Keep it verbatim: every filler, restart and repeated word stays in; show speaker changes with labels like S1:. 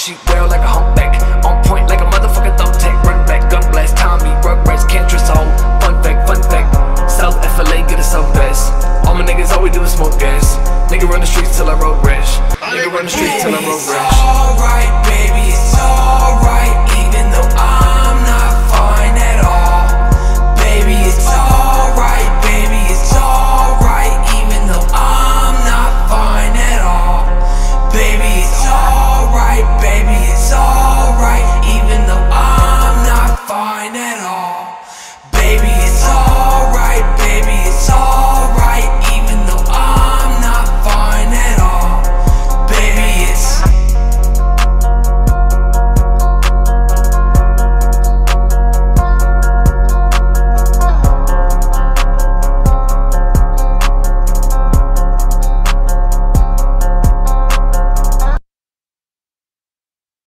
S1: she well like a humpback. On point like a motherfucking thumbtack. Run back, gun blast, Tommy, Rugrats, can't trust all. Fun fact, fun fact, South F L A get a South pass. All my niggas, all we do is smoke gas. Nigga run the streets till I road rash. Nigga run the streets till I road rash.